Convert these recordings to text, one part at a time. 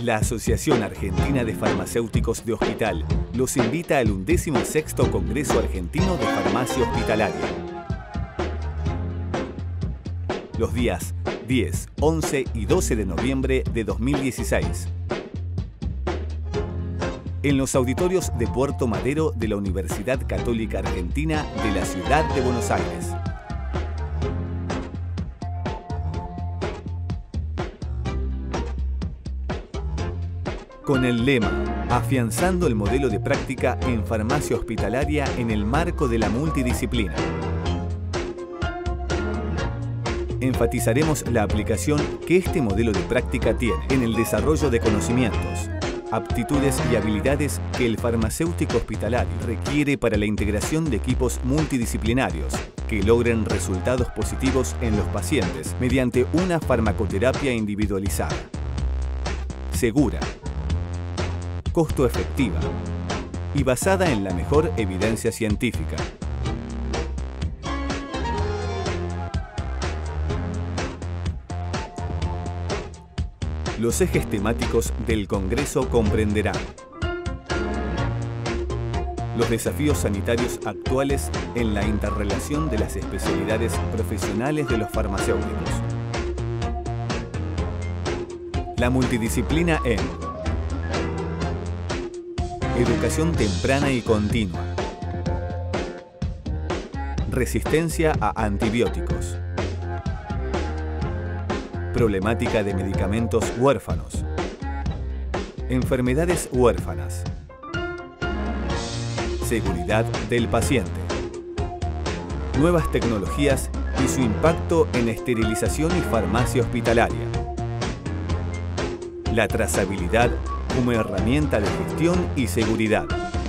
La Asociación Argentina de Farmacéuticos de Hospital los invita al 16º Congreso Argentino de Farmacia Hospitalaria. Los días 10, 11 y 12 de noviembre de 2016. En los auditorios de Puerto Madero de la Universidad Católica Argentina de la Ciudad de Buenos Aires. Con el lema Afianzando el modelo de práctica en farmacia hospitalaria en el marco de la multidisciplina. Enfatizaremos la aplicación que este modelo de práctica tiene en el desarrollo de conocimientos, aptitudes y habilidades que el farmacéutico hospitalario requiere para la integración de equipos multidisciplinarios que logren resultados positivos en los pacientes mediante una farmacoterapia individualizada, segura, costo efectiva y basada en la mejor evidencia científica. Los ejes temáticos del Congreso comprenderán los desafíos sanitarios actuales en la interrelación de las especialidades profesionales de los farmacéuticos, la multidisciplina en educación temprana y continua, resistencia a antibióticos, problemática de medicamentos huérfanos, enfermedades huérfanas, seguridad del paciente, nuevas tecnologías y su impacto en esterilización y farmacia hospitalaria, la trazabilidad como herramienta de gestión y seguridad.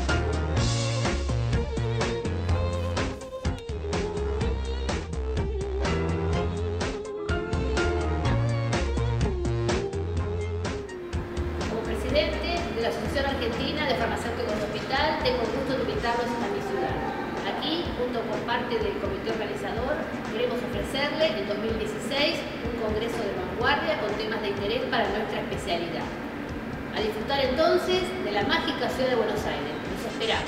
Como presidente de la Asociación Argentina de Farmacéuticos de Hospital, tengo el gusto de invitarlos a mi ciudad. Aquí, junto con parte del comité organizador, queremos ofrecerle en 2016 un congreso de vanguardia con temas de interés para nuestra especialidad. A disfrutar entonces de la mágica ciudad de Buenos Aires. Los esperamos.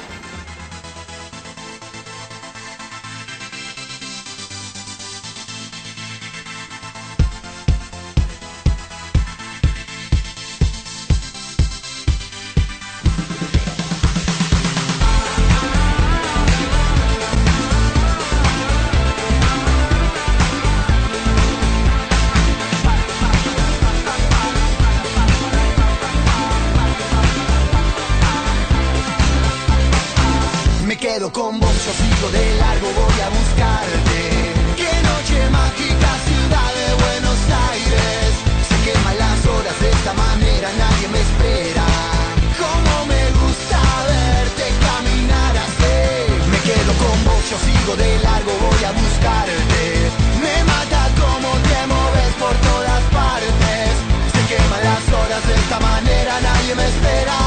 Quedo con vos, yo sigo de largo, voy a buscarte. Qué noche mágica, ciudad de Buenos Aires. Se queman las horas de esta manera, nadie me espera. Cómo me gusta verte caminar así. Me quedo con vos, yo sigo de largo, voy a buscarte. Me mata cómo te moves por todas partes. Se queman las horas de esta manera, nadie me espera.